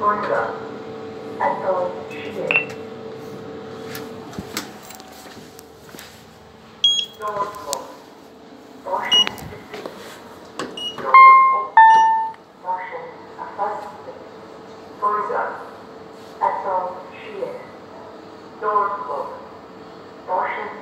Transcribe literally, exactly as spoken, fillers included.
Further, associate. Door closed. Motion received. Door open. Motion affirmative. Further, associate. Door closed. Motion